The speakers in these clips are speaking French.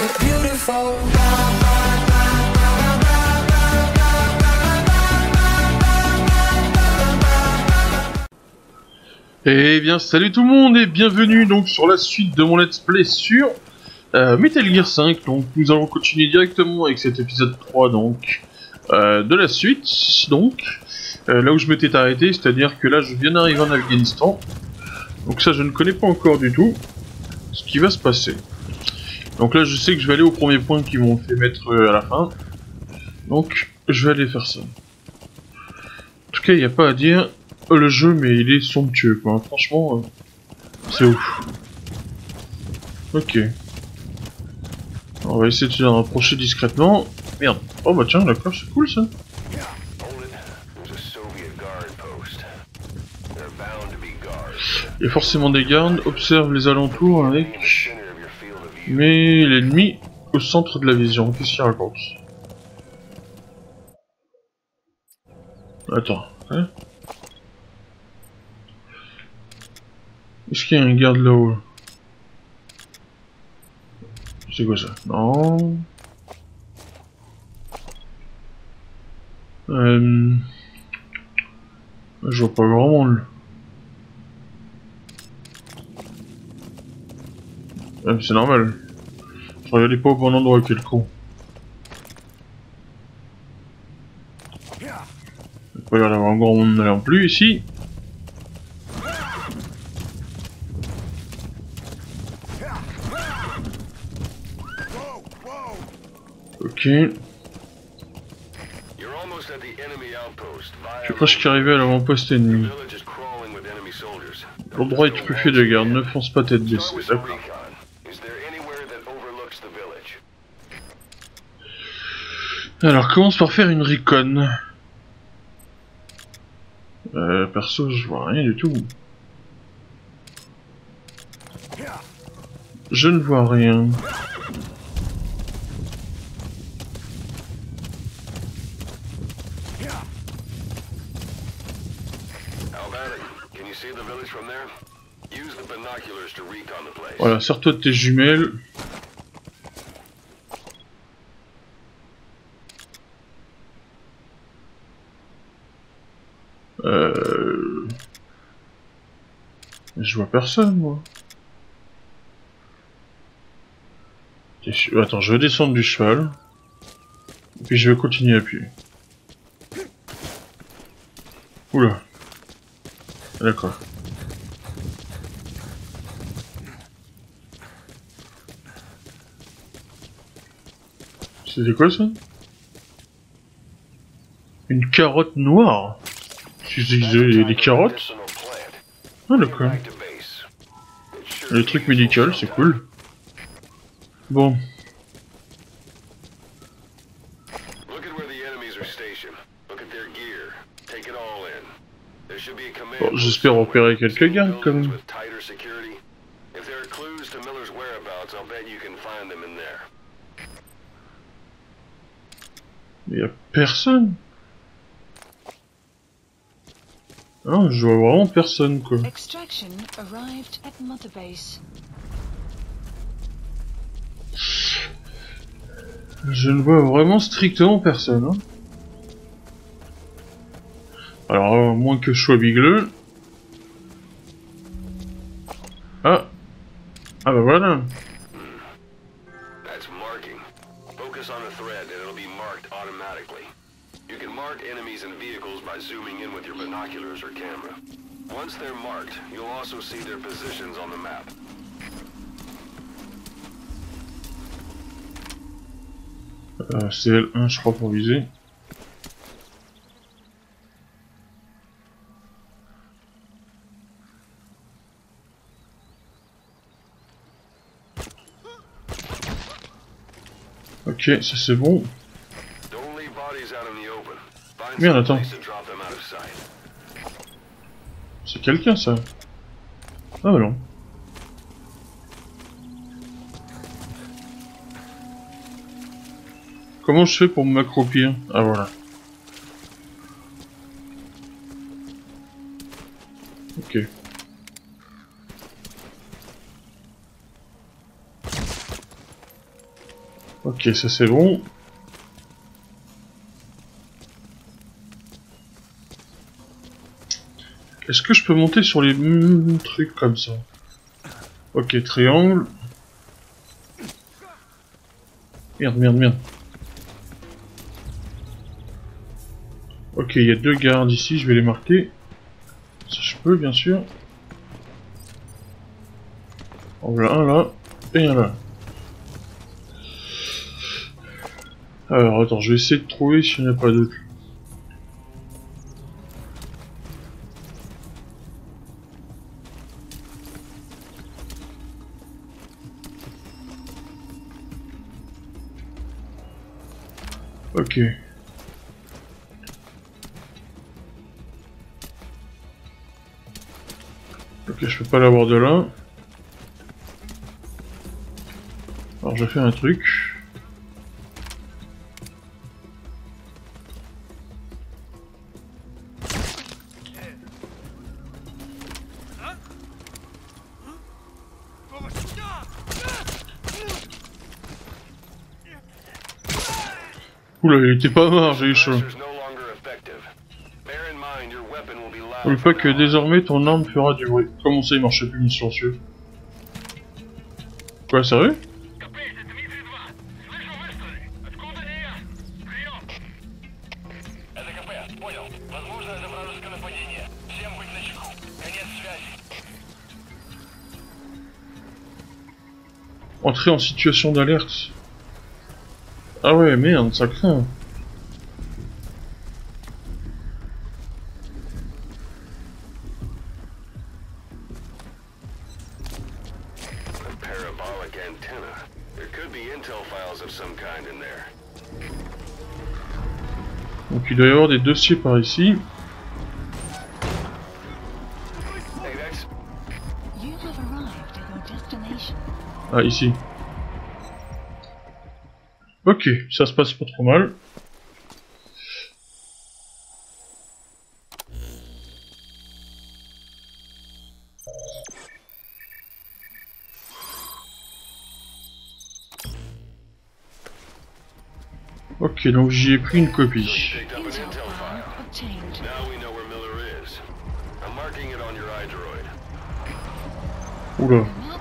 it beautiful. Eh bien salut tout le monde et bienvenue donc sur la suite de mon let's play sur Metal Gear 5. Donc nous allons continuer directement avec cet épisode 3 donc de la suite. Donc là où je m'étais arrêté, c'est-à-dire que là je viens d'arriver en Afghanistan. Donc ça je ne connais pas encore du tout ce qui va se passer. Donc là je sais que je vais aller au premier point qu'ils m'ont fait mettre à la fin. Donc je vais aller faire ça. En tout cas il n'y a pas à dire. Le jeu, mais il est somptueux, quoi. Franchement, c'est ouf. Ok. On va essayer de se rapprocher discrètement. Merde. Oh bah tiens, d'accord, c'est cool ça. Il y a forcément des gardes. Observe les alentours avec... Mais l'ennemi au centre de la vision. Qu'est-ce qu'il raconte? Attends. Hein? Est-ce qu'il y a un garde là-haut? C'est quoi ça? Non. Je vois pas vraiment le... c'est normal. Je regardais pas au bon endroit, quel con. Il n'y a pas l'air d'avoir un grand monde non plus ici. Ok. Je suis presque arrivé à l'avant-poste ennemi. L'endroit est truffé de gardes, ne fonce pas tête baissée, d'accord. Alors commence par faire une recon. Perso je vois rien du tout. Je ne vois rien. Voilà, sers-toi de tes jumelles. Je vois personne, moi. Attends, je vais descendre du cheval. Et puis je vais continuer à appuyer. Oula. D'accord. C'était quoi ça? Une carotte noire? Des carottes? Ah d'accord. Les trucs médicaux, c'est cool. Bon. Bon, j'espère repérer quelques gardes quand même. Il y a personne. Ah, je vois vraiment personne quoi. Je ne vois vraiment strictement personne. Hein. Alors, moins que je sois bigleux. Ah. Ah bah voilà. C'est L1 je crois pour viser. Ok, ça c'est bon. Merde, attends. C'est quelqu'un ça? Ah bah non. Comment je fais pour m'accroupir? Ah voilà. Ok. Ok, ça c'est bon. Est-ce que je peux monter sur les trucs comme ça? Ok, triangle. Merde, merde, merde. Ok, il y a 2 gardes ici, je vais les marquer. Si je peux, bien sûr. En voilà un là, et un là. Alors, attends, je vais essayer de trouver s'il n'y en a pas d'autres. Ok. Ok, je peux pas l'avoir de là. Alors, je fais un truc. Oula, il était pas mort, j'ai eu chaud. N'oublie pas que désormais ton arme fera du bruit. Comment ça, il marchait plus silencieux? Quoi, sérieux? Entrer en situation d'alerte. Ah ouais, merde, ça craint. Donc il doit y avoir des dossiers par ici. Ah, ici. Ok, ça se passe pas trop mal. Ok, donc j'y ai pris une copie. Oula.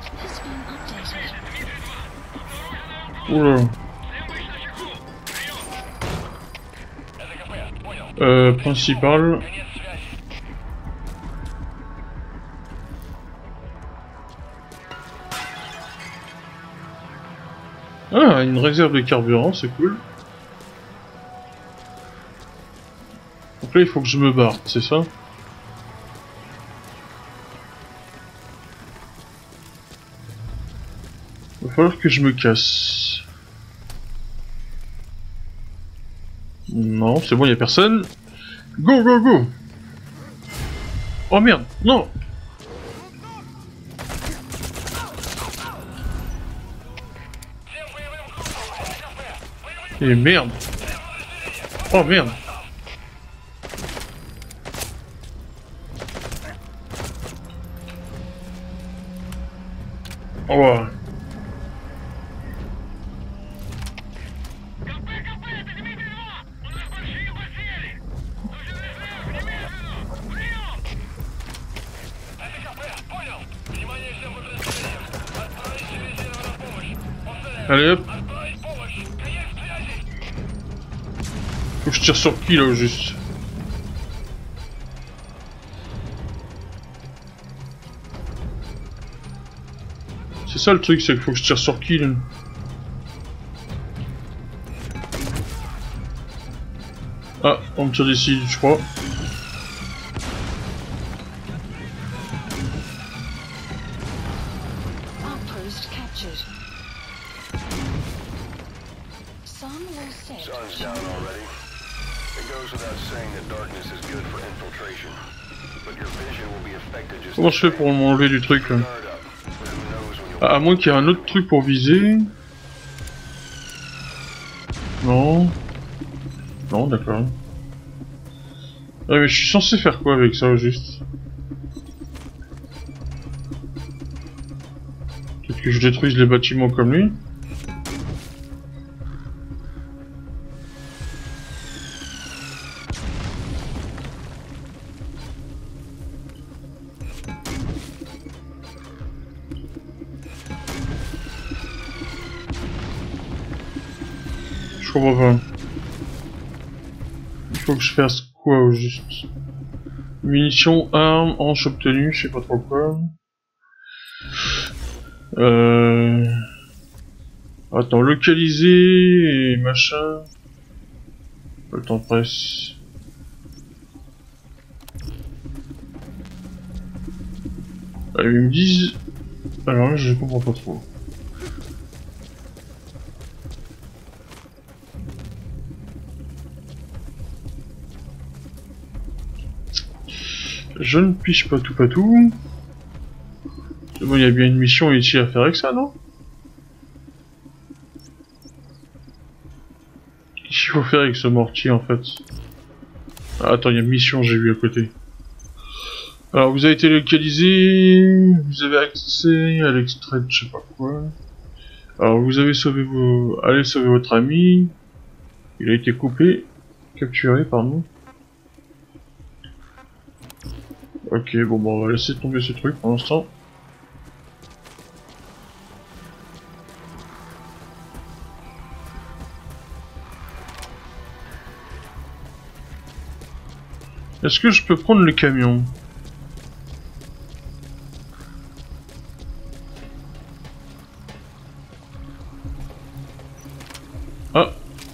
Oula. Principal. Ah, une réserve de carburant, c'est cool. Donc là, il faut que je me barre, c'est ça? Il va falloir que je me casse. Non, c'est bon, il y a personne. Go, go, go! Oh merde, non! Et merde! Oh merde! Oh ouais. Allez hop! Faut que je tire sur qui là au juste? C'est ça le truc, c'est qu'il faut que je tire sur qui là? Ah, on me tire d'ici, je crois. Comment je fais pour m'enlever du truc là? Ah, à moins qu'il y ait un autre truc pour viser. Non. Non, d'accord. Ah mais je suis censé faire quoi avec ça au juste? Peut-être que je détruise les bâtiments comme lui. comprends pas. Il faut que je fasse quoi au juste? Munitions, armes, hanches obtenues, je sais pas trop quoi. Attends, localiser et machin. Le temps presse. Ils me disent... Alors là, je comprends pas trop. Je ne piche pas tout. Bon, il y a bien une mission ici à faire avec ça, non? Qu'est-ce qu'il faut faire avec ce mortier, en fait? Ah, attends, il y a une mission, j'ai vu à côté. Alors, vous avez été localisé, vous avez accès à l'extrait de je sais pas quoi. Alors, vous avez sauvé vos... Allez sauver votre ami. Il a été coupé. Capturé, pardon. Ok, bon, on va laisser tomber ce truc pour l'instant. Est-ce que je peux prendre le camion? Ah!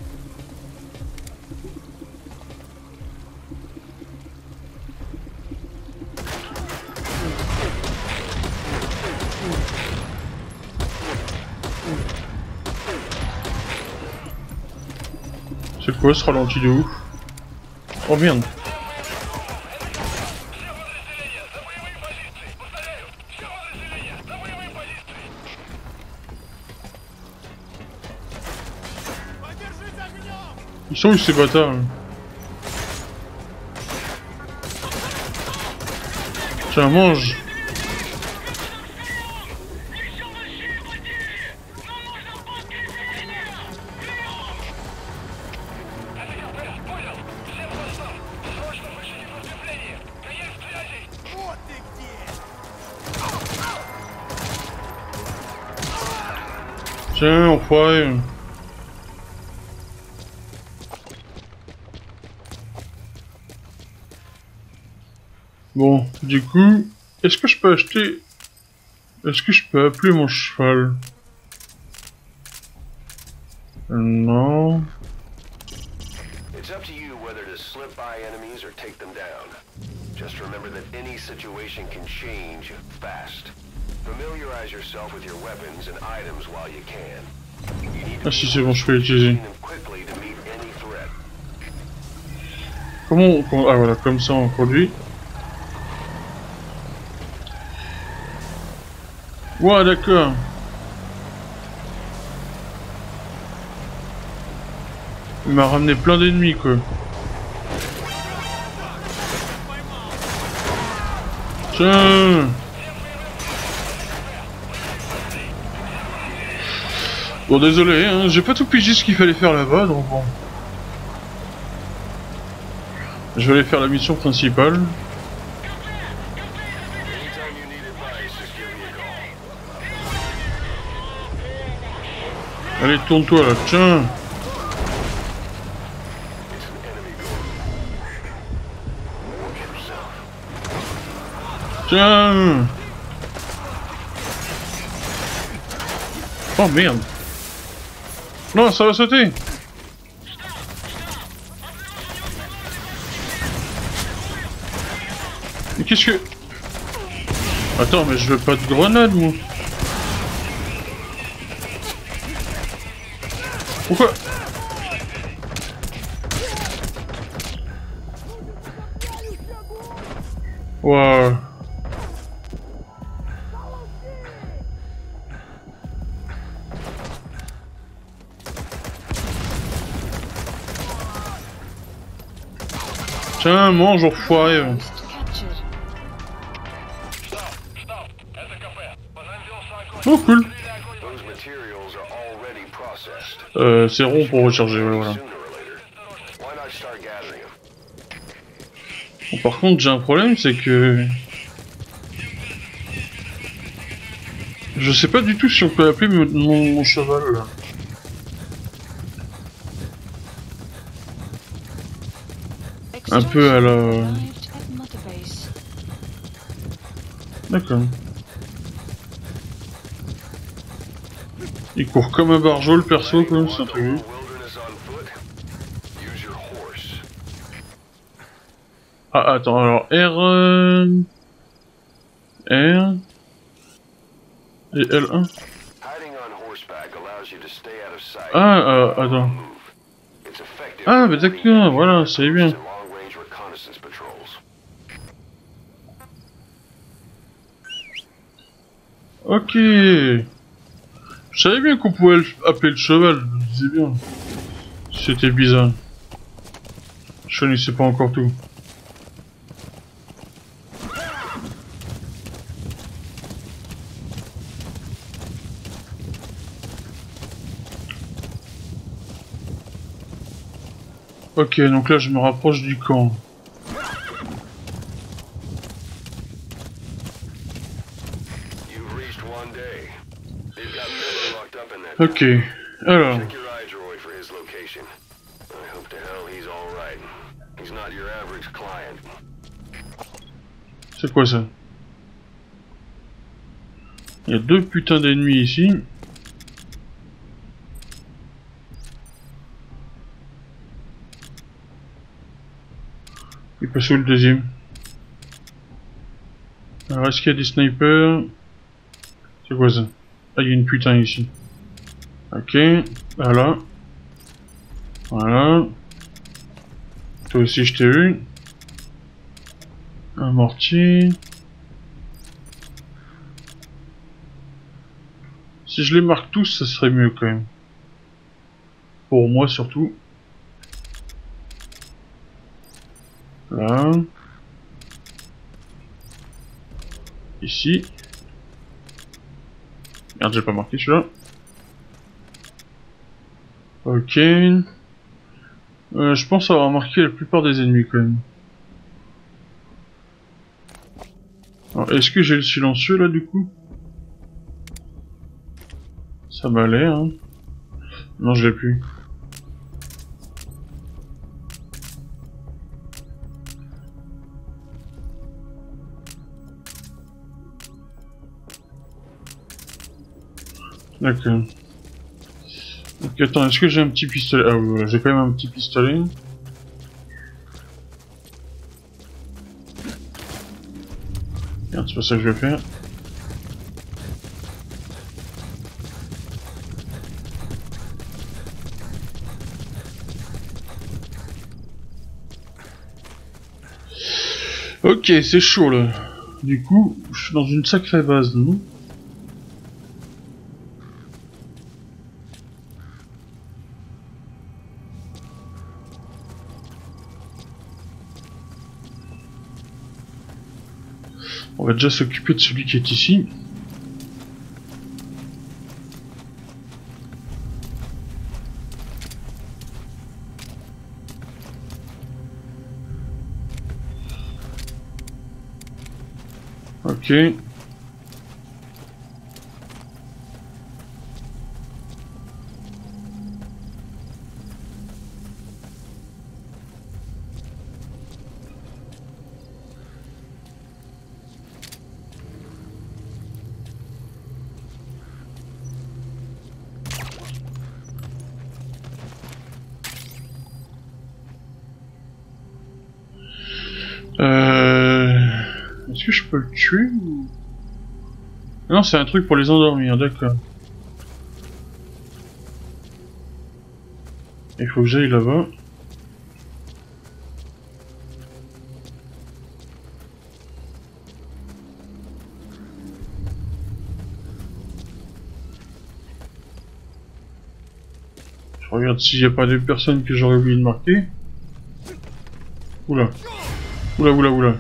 C'est quoi ce ralenti de ouf? Oh merde! Ils sont où ces bâtards? Tiens, mange! Tiens, enfoiré! Bon, du coup, est-ce que je peux acheter... Est-ce que je peux appeler mon cheval? Non... It's up to you whether to slip by enemies or take them down. Just remember that any situation can change fast. Familiarize yourself with your weapons and items while you can. You need to Ah si c'est bon, je peux l'utiliser. them quickly to meet any threat. Comment... Ah voilà, comme ça on conduit. Ouais, d'accord. Il m'a ramené plein d'ennemis, quoi. Tiens. Bon, désolé, hein, j'ai pas tout pigé ce qu'il fallait faire là-bas, donc bon. Je vais aller faire la mission principale. Anytime you need advice, just give me a call. Allez, tourne-toi là, tiens. It's an enemy goal. Watch yourself. Tiens. Oh merde. Non, ça va sauter. Mais qu'est-ce que... Attends, mais je veux pas de grenade, moi. Pourquoi? Waouh. Tiens, mange, enfoiré. Oh, cool. Those materials are already processed. C'est rond pour recharger, ouais, voilà. Sooner or later. Why not start gathering them? Bon, par contre, j'ai un problème, c'est que... Je sais pas du tout si on peut appeler mon cheval, là. Un peu à la... D'accord. Il court comme un barjot le perso quoi, c'est un truc. Ah attends, alors R... R... Et L1. Ah, attends. Ah, bah d'accord, voilà, c'est bien. Ok. Je savais bien qu'on pouvait appeler le cheval, je me disais bien. C'était bizarre. Je connaissais pas encore tout. Ok, donc là je me rapproche du camp. Ok, alors... C'est quoi ça? Il y a deux putains d'ennemis ici. Il passe où le deuxième? Alors est-ce qu'il y a des snipers? C'est quoi ça? Ah, il y a une putain ici. Ok, voilà. Voilà. Toi aussi je t'ai vu. Un mortier. Si je les marque tous, ça serait mieux quand même. Pour moi surtout. Là. Ici. Merde, j'ai pas marqué celui-là. Ok. Je pense avoir marqué la plupart des ennemis quand même. Est-ce que j'ai le silencieux là du coup? Ça m'a l'air, hein. Non, je l'ai plus. D'accord. Donc attends, est-ce que j'ai un petit pistolet? Ah oui, j'ai quand même un petit pistolet. Merde, c'est pas ça que je vais faire. Ok, c'est chaud là. Du coup, je suis dans une sacrée base, non? On va déjà s'occuper de celui qui est ici. Ok. Est-ce que je peux le tuer ou... Non, c'est un truc pour les endormir, d'accord. Il faut que j'aille là-bas. Je regarde s'il n'y a pas des personnes que j'aurais oublié de marquer. Oula. Oula, oula, oula.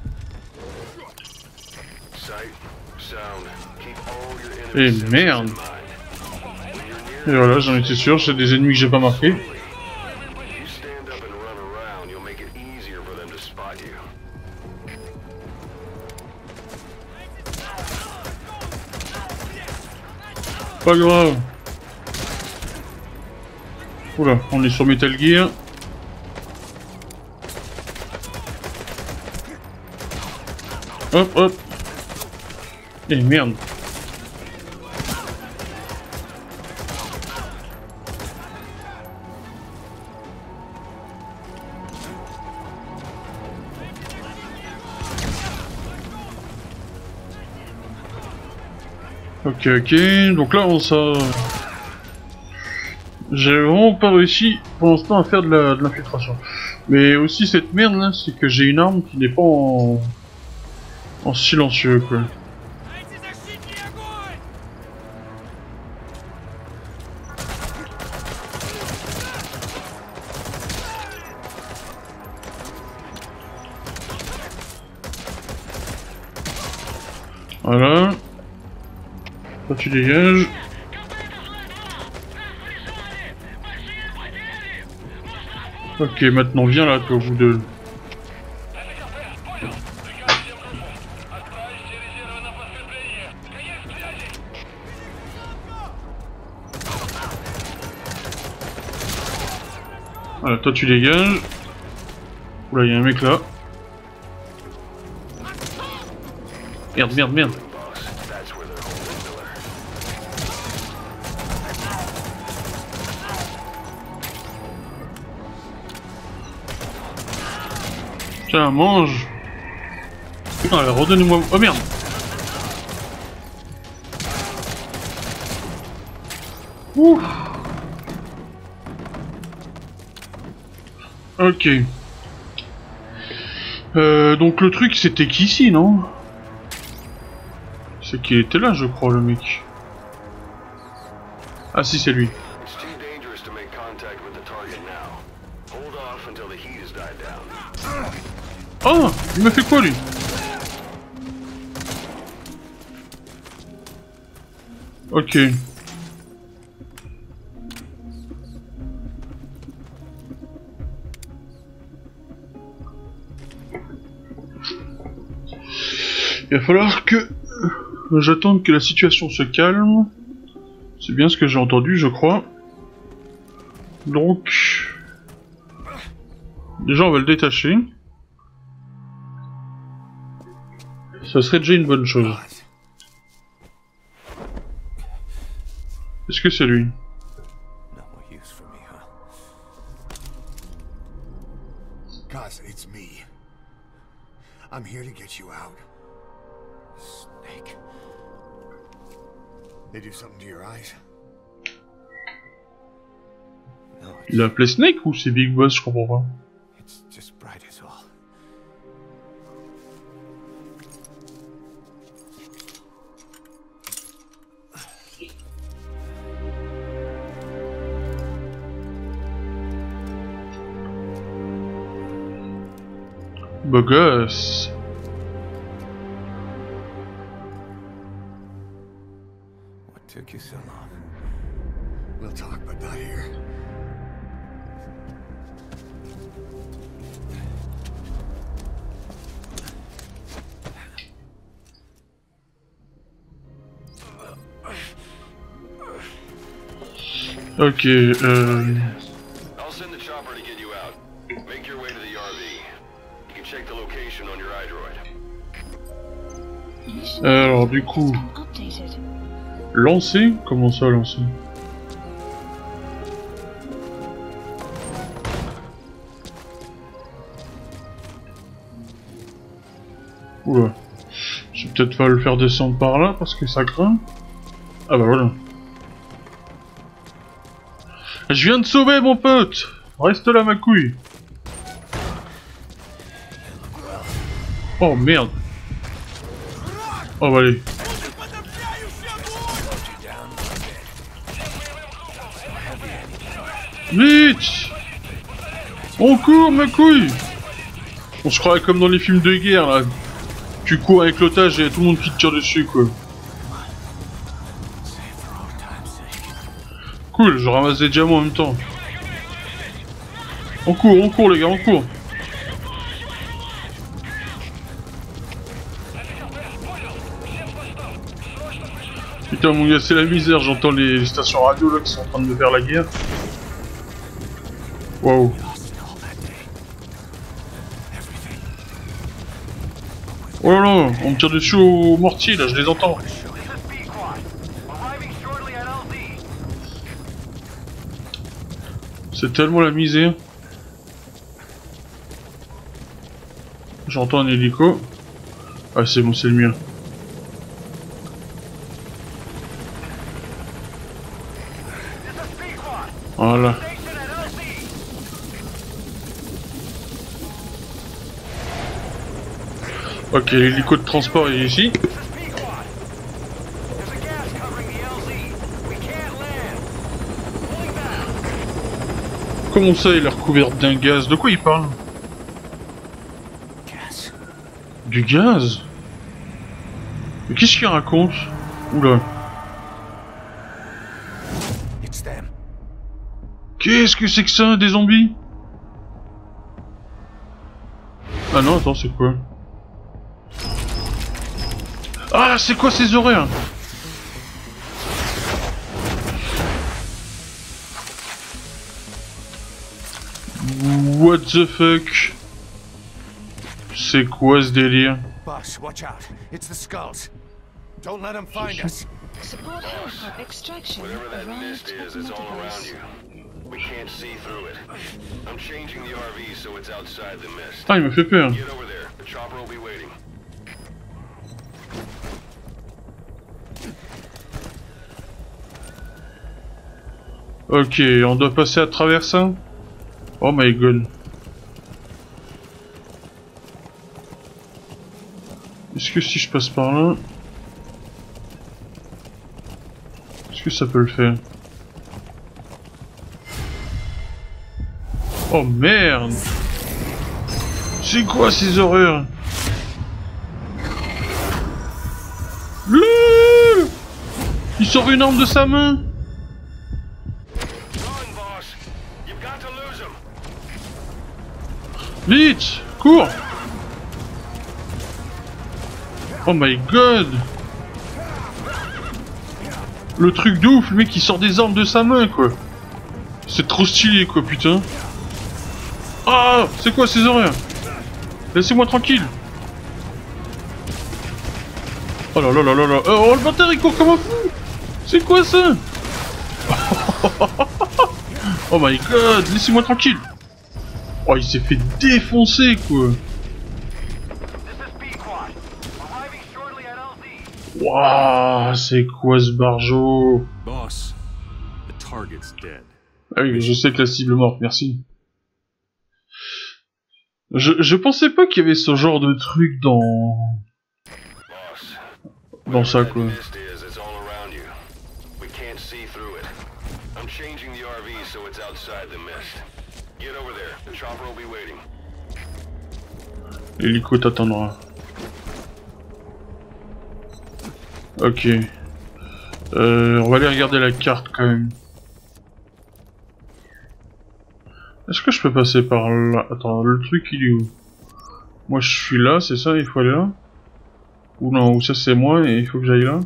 Et merde. Et voilà, j'en étais sûr, c'est des ennemis que j'ai pas marqués. Pas grave. Oula, on est sur Metal Gear. Hop, hop. Eh merde. Ok, ok, donc là on s'en... J'ai vraiment pas réussi pour l'instant à faire de l'infiltration. Mais aussi cette merde là, c'est que j'ai une arme qui n'est pas en silencieux quoi. Voilà. Toi tu dégages. Ok, maintenant viens là, toi, vous deux. Voilà, toi tu dégages. Oula, y'a un mec là. Merde, merde, merde. Tiens, mange. Allez, redonnez-moi... Oh merde. Ouf. Ok. Donc le truc c'était qu'ici, non? C'est qu'il était là, je crois, le mec. Ah si, c'est lui. Oh, il m'a fait quoi, lui? Ok. Il va falloir que j'attende que la situation se calme. C'est bien ce que j'ai entendu, je crois. Donc... Déjà, on va le détacher. Ça serait déjà une bonne chose. Est-ce que c'est lui? Kaz, it's me. I'm here to get you out. Snake. They do something to your eyes? No, Il a appelé Snake ou c'est Big Boss? Je comprends pas. It's just bright as all. Beau gosse. What took you so long? We'll talk, but not here. Ok, I'll send the chopper to get you out. Make your way to the RV. You can check the location on your iDroid. alors du coup... Lancer? Comment ça, lancer? Oula. Je vais peut-être pas le faire descendre par là parce que ça craint. Ah bah voilà. Je viens de sauver mon pote! Reste là ma couille! Oh merde! Oh bah allez. Vite! On court ma couille! On se croirait comme dans les films de guerre là. Tu cours avec l'otage et tout le monde qui te tire dessus quoi. Cool, je ramasse des diamants en même temps. On court les gars, on court. Putain mon gars, c'est la misère, j'entends les stations radio là qui sont en train de me faire la guerre. Waouh. Oh là là, on me tire dessus au mortier là, je les entends. C'est tellement la misère. J'entends un hélico. Ah c'est bon, c'est le mien. Voilà. Ok, l'hélico de transport est ici. Comment ça, il a l'air recouvert d'un gaz? De quoi il parle? Du gaz? Mais qu'est-ce qu'il raconte? Oula. Qu'est-ce que c'est que ça, des zombies? Ah non, attends, c'est quoi? Ah, c'est quoi ces horaires? What the fuck? C'est quoi ce délire? Boss, watch out. It's the skulls. Don't let them find us. Support for extraction Whatever that mist arrived is, at it's all around Metaverse. you. We can't see through it. I'm changing the RV so it's outside the mist. Ah, il me fait peur. Get over there. The chopper will be waiting. Ok, on doit passer à travers ça? Oh my god. Est-ce que si je passe par là... Est-ce que ça peut le faire? Oh merde! C'est quoi ces horreurs? Le... Il sort une arme de sa main! Run, boss. You've got to lose him. Vite! Cours! Oh my god! Le truc de ouf, le mec il sort des armes de sa main quoi! C'est trop stylé quoi, putain! Ah! C'est quoi ces horreurs? Laissez-moi tranquille! Oh là là là là là! Oh le bâtard il court comme un fou! C'est quoi ça? Oh my god! Laissez-moi tranquille! Oh il s'est fait défoncer quoi! Wouah, c'est quoi ce barjo? Boss, the target's dead. Ah oui, je sais que la cible est morte, merci. Je pensais pas qu'il y avait ce genre de truc dans... Boss. Dans ça, quoi. Whatever that mist is, it's all around you. We can't see through it. I'm changing the RV so it's outside the mist. Get over there. The chopper will be waiting. L'hélico t'attendra. Ok. On va aller regarder la carte quand même. Est-ce que je peux passer par là? Attends, le truc il est où? Moi je suis là, c'est ça? Il faut aller là? Ou non, ou ça c'est moi et il faut que j'aille là?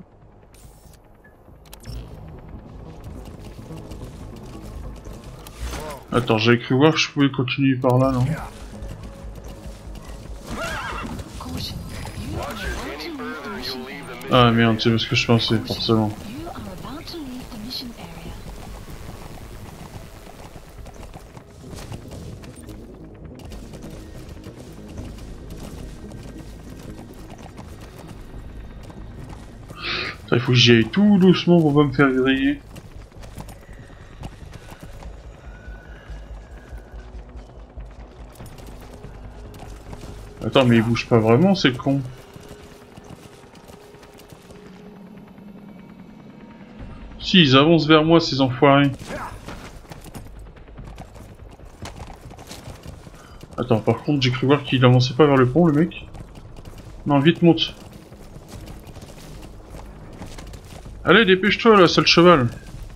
Attends, j'avais cru voir que je pouvais continuer par là, non? Caution. You are about to leave the mission area. Ah merde, c'est ce que je pensais, forcément. You are about to leave the mission area. Il faut que j'y aille tout doucement pour pas me faire griller. Attends, mais il bouge pas vraiment, c'est con. Si, ils avancent vers moi, ces enfoirés. Attends, par contre, j'ai cru voir qu'il avançait pas vers le pont, le mec. Non, vite, monte. Allez, dépêche-toi, là, sale cheval.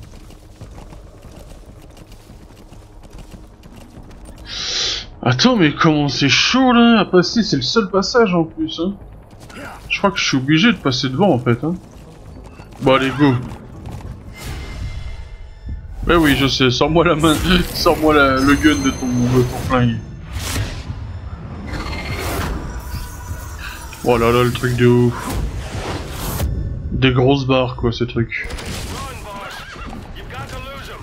Attends, mais comment c'est chaud, là, à passer. C'est le seul passage, en plus, hein. Je crois que je suis obligé de passer devant, en fait, hein. Bon, allez, go. Ouais, oui, je sais. Sors-moi la main. Sors-moi le gun de ton flingue. Oh là là, le truc de ouf. Des grosses barres, quoi, ces trucs. Run, boss. You've got to lose him.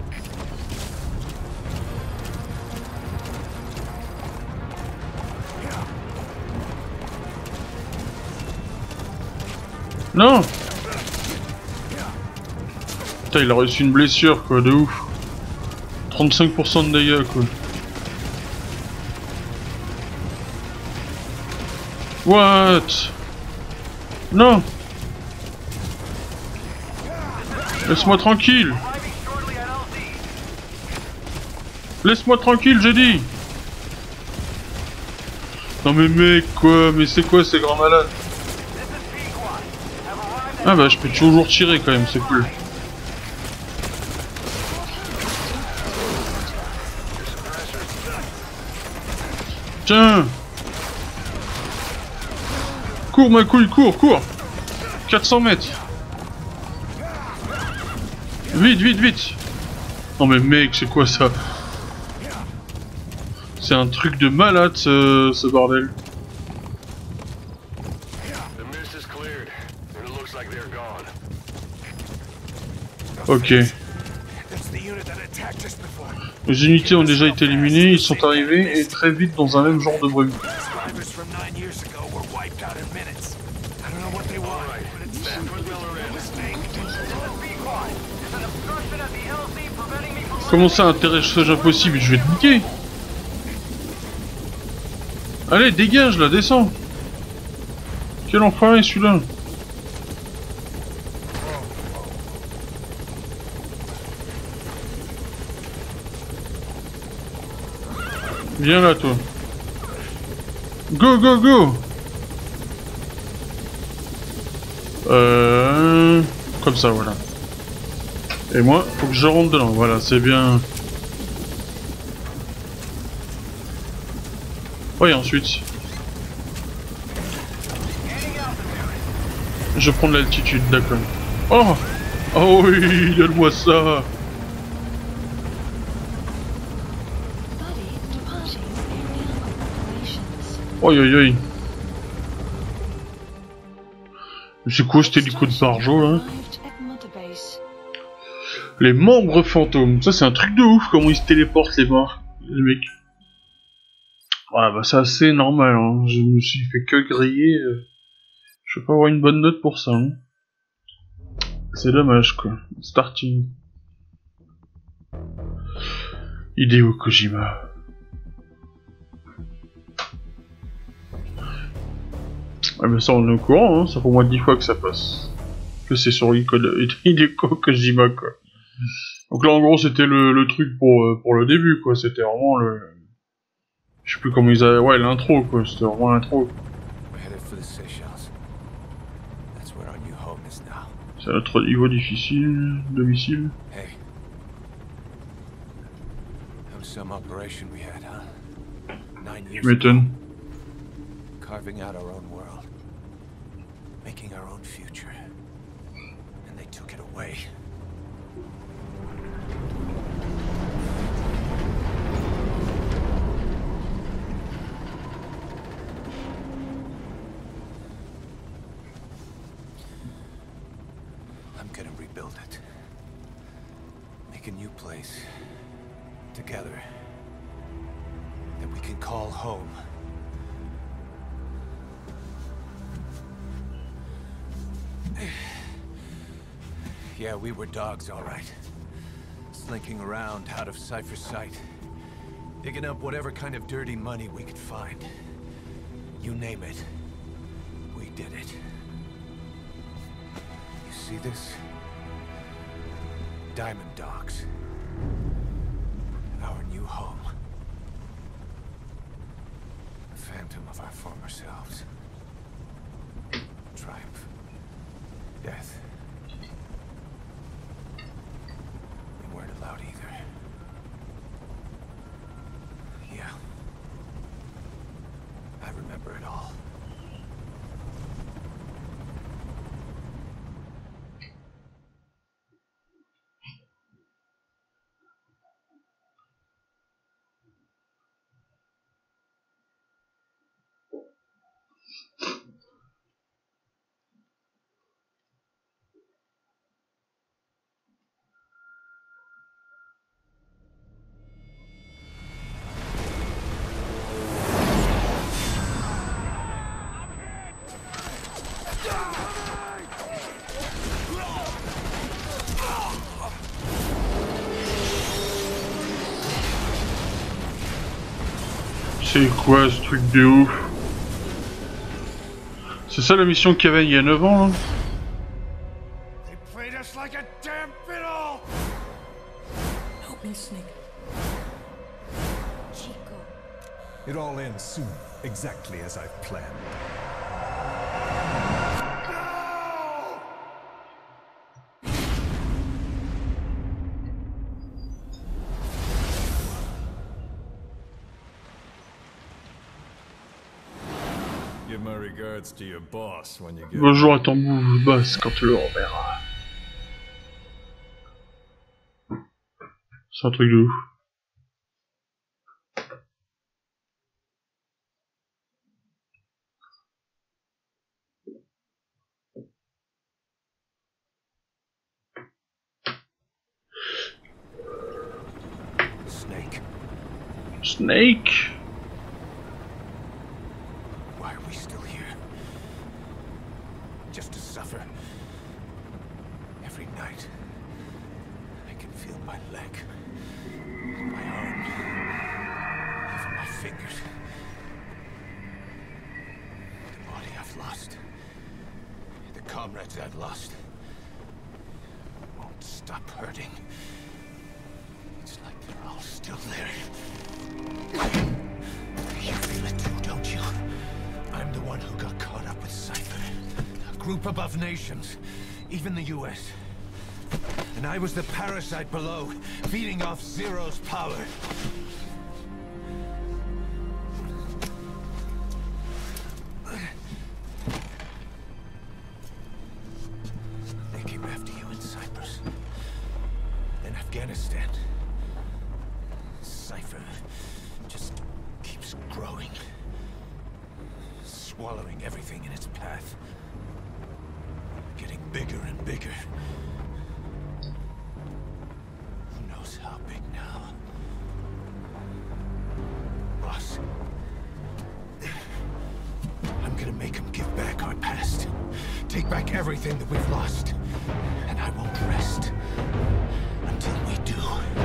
Non! Putain, il a reçu une blessure, quoi, de ouf. 35% de dégâts, quoi. What? Non! Laisse-moi tranquille! Laisse-moi tranquille, j'ai dit! Non mais mec, quoi? Mais c'est quoi ces grands malades? Ah bah je peux toujours tirer quand même, c'est cool. Tiens! Cours ma couille, cours, cours! 400 mètres! Vite, vite, vite! Non mais mec, c'est quoi ça? C'est un truc de malade ce bordel. The mist is cleared, and it looks like they're gone. Ok. That's the unit that attacked us before. Les unités ont déjà été éliminées, ils sont arrivés et très vite dans un même genre de brume. Survivors from 9 years ago were wiped out in minutes. I don't know what they want, but it's them. Comment ça, intéressage impossible? Je vais te niquer! Allez, dégage là, descends! Quel enfoiré celui-là! Viens là, toi! Go, go, go! Comme ça, voilà. Et moi, faut que je rentre dedans, voilà, c'est bien. Oh, et ensuite... Je prends de l'altitude, d'accord. Oh! Oh oui, donne-moi ça! Buddy, departing alien operations. Oi, oi, oi. C'est quoi cet hélico de Barjo, là? Arrived at Mother Base. Les membres fantômes. Ça, c'est un truc de ouf, comment ils se téléportent, les morts. Les mecs. Ouais, bah, c'est assez normal, hein. Je me suis fait que griller. Je vais pas avoir une bonne note pour ça, hein. C'est dommage, quoi. Starting. Hideo Kojima. Ah mais ça on est au courant, hein. Ça fait au moins 10 fois que ça passe. Que c'est sur Hideo Kojima, quoi. Donc là en gros c'était le truc pour le début, quoi. C'était vraiment le... Je sais plus comment ils avaient... Ouais, l'intro, quoi. C'était vraiment l'intro. We're headed for the Seychelles. That's where our new home is now. C'est notre niveau difficile, domicile. Hey. That was some operation we had, huh? 9 years Tu m'étonnes. carving out our own world. Making our own future. And they took it away. I'm gonna rebuild it. Make a new place. Together. That we can call home. Yeah, we were dogs, all right. Slinking around out of Cypher's sight. Digging up whatever kind of dirty money we could find. You name it. We did it. You see this? Diamond Dogs. Our new home. A phantom of our former selves. Triumph. Death. We weren't allowed either. Yeah. I remember it all. C'est quoi ce truc de ouf? C'est ça la mission qu'il y avait il y a 9 ans, là? They played us like a damn fiddle! Help me, Snake. Chico. It all ends soon, exactly as I've planned. Give my regards to your boss when you get. Bonjour à ton bouge basse quand tu le reverras. C'est un truc de ouf. Snake, Snake? why are we still here? Just to suffer? Every night, I can feel my leg, my arm, even my fingers. The body I've lost, the comrades I've lost, won't stop hurting. It's like they're all still there. You feel it too, don't you? I'm the one who got caught up with Cypher. A group above nations, even the US. And I was the parasite below, feeding off Zero's power. They came after you in Cyprus. Then Afghanistan. Cypher just keeps growing. Swallowing everything in its path. Getting bigger and bigger. Who knows how big now? Boss. I'm gonna make him give back our past. Take back everything that we've lost. And I won't rest until we do.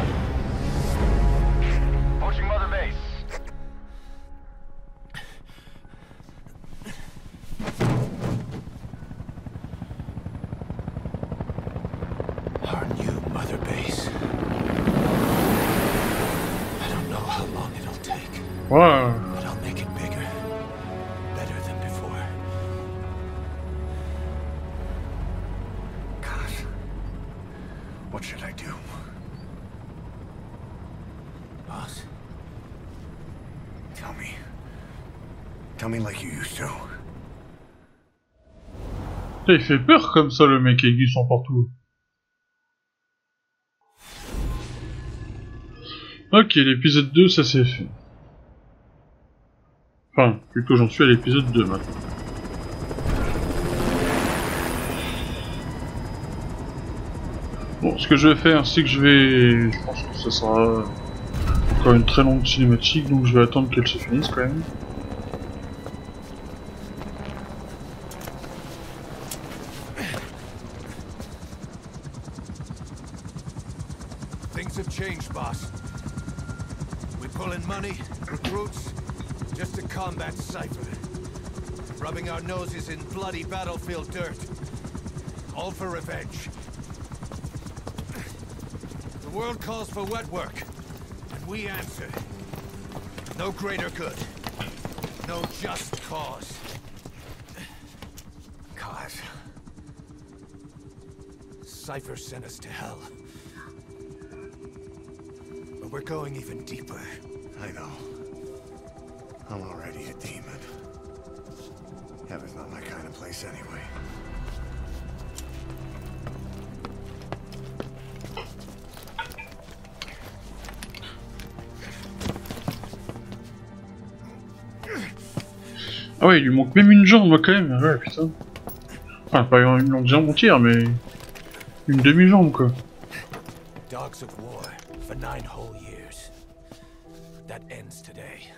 Approaching Mother Base. Our new mother base. I don't know how long it'll take, Wow. but I'll make it bigger. Better than before. God. What should I do? Boss, Tell me. Tell me like you used to. Putain, il fait peur comme ça le mec avec du sang partout. Ok, l'épisode 2, ça c'est fait. Enfin, plutôt j'en suis à l'épisode 2 maintenant. Bon, ce que je vais faire, c'est que je pense que ça sera encore une très longue cinématique, donc je vais attendre qu'elle se finisse quand même. things have changed, boss. We pull in money, recruits, just to combat Cypher. Rubbing our noses in bloody battlefield dirt. All for revenge. The world calls for wet work, and we answer. No greater good. No just cause. God. Cypher sent us to hell. But we're going even deeper. I know. I'm already a demon. Heaven's not my kind of place anyway. Ah ouais, il lui manque même une jambe quand même, ouais putain. Enfin, pas une longue jambe entière, mais une demi-jambe quoi. Dogs of war for 9 whole years. That ends today.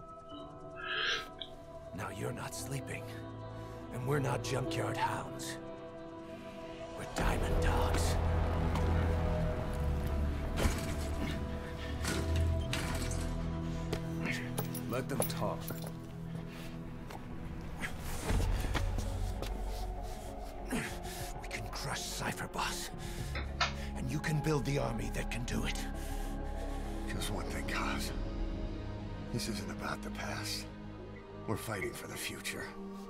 Now you're not sleeping, and we're not junkyard hounds. We're diamond dogs. Let them talk. We can crush Cypher, boss. And you can build the army that can do it. Just one thing, Kaz. This isn't about the past. We're fighting for the future.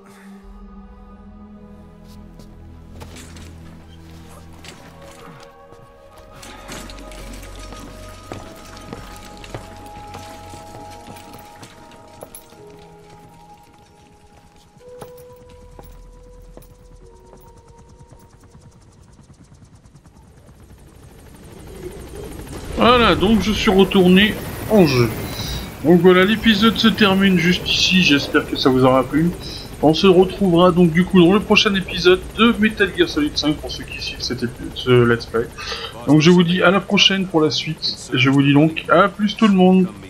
Voilà, donc je suis retourné en jeu. Donc voilà, l'épisode se termine juste ici, j'espère que ça vous aura plu. On se retrouvera donc du coup dans le prochain épisode de Metal Gear Solid 5 pour ceux qui suivent ce let's play. Donc je vous dis à la prochaine pour la suite, et je vous dis donc à plus tout le monde.